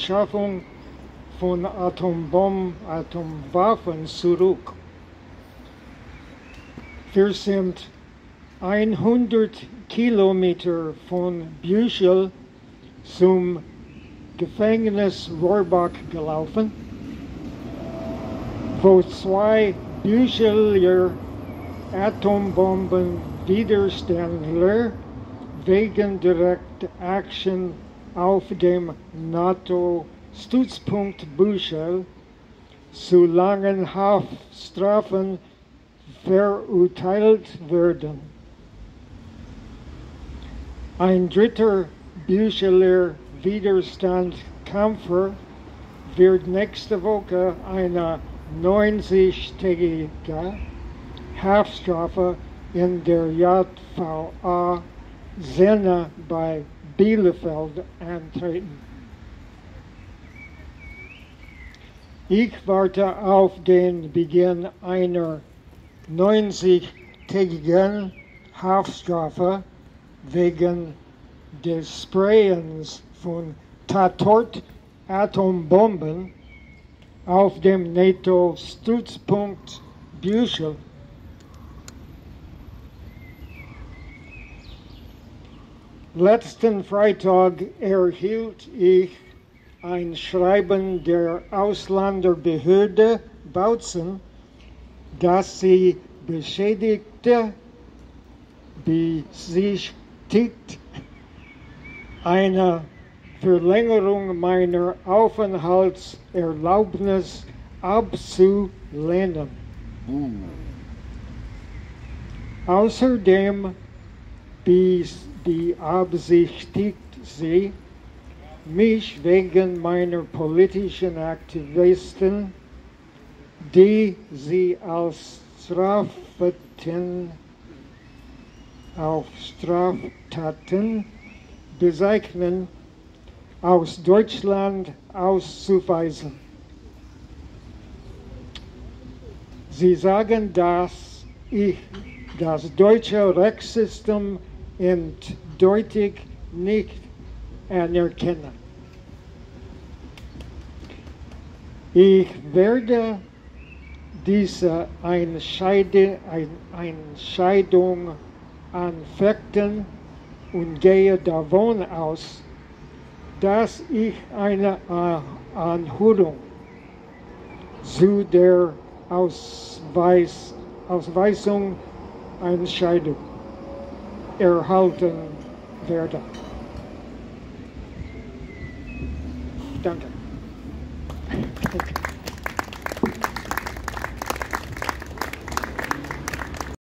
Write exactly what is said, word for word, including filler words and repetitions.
Beschaffung von Atombomben, Atomwaffen zurück. Wir sind hundert Kilometer von Büchel zum Gefängnis Rohrbach gelaufen, wo zwei Bücheler Atombombenwiderständler wegen Direct Action auf dem NATO-Stützpunkt Büchel zu langen Haftstrafen verurteilt werden. Ein dritter Bücheler Widerstandskämpfer wird nächste Woche eine neunzig-tägige Haftstrafe in der J V A Senne bei Bielefeld antreten. Ich warte auf den Beginn einer neunzig-tägigen Haftstrafe wegen des Sprayens von Tatort-Atombomben auf dem NATO-Stützpunkt Büchel. Letzten Freitag erhielt ich ein Schreiben der Ausländerbehörde Bautzen, dass sie Beschädigte besichtigt, eine Verlängerung meiner Aufenthaltserlaubnis abzulehnen. Mm. Außerdem beabsichtigt sie, mich wegen meiner politischen Aktivisten, die sie als Straftaten, auf Straftaten bezeichnen, aus Deutschland auszuweisen. Sie sagen, dass ich das deutsche Rechtssystem eindeutig nicht anerkenne. Ich werde diese Entscheidung anfechten und gehe davon aus, dass ich eine Anhörung zu der Ausweis, Ausweisung Entscheidung erhalten werde. Danke.